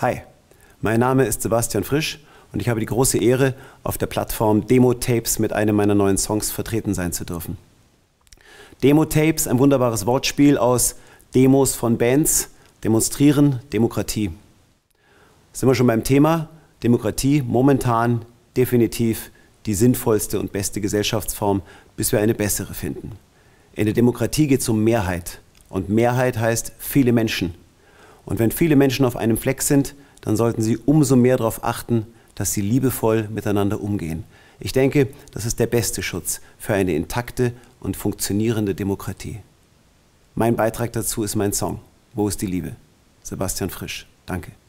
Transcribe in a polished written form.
Hi, mein Name ist Sebastian Frisch und ich habe die große Ehre, auf der Plattform Demo-Tapes mit einem meiner neuen Songs vertreten sein zu dürfen. Demo-Tapes, ein wunderbares Wortspiel aus Demos von Bands, Demonstrieren, Demokratie. Sind wir schon beim Thema? Demokratie momentan definitiv die sinnvollste und beste Gesellschaftsform, bis wir eine bessere finden. In der Demokratie geht es um Mehrheit und Mehrheit heißt viele Menschen. Und wenn viele Menschen auf einem Fleck sind, dann sollten sie umso mehr darauf achten, dass sie liebevoll miteinander umgehen. Ich denke, das ist der beste Schutz für eine intakte und funktionierende Demokratie. Mein Beitrag dazu ist mein Song Wo ist die Liebe? Sebastian Frisch. Danke.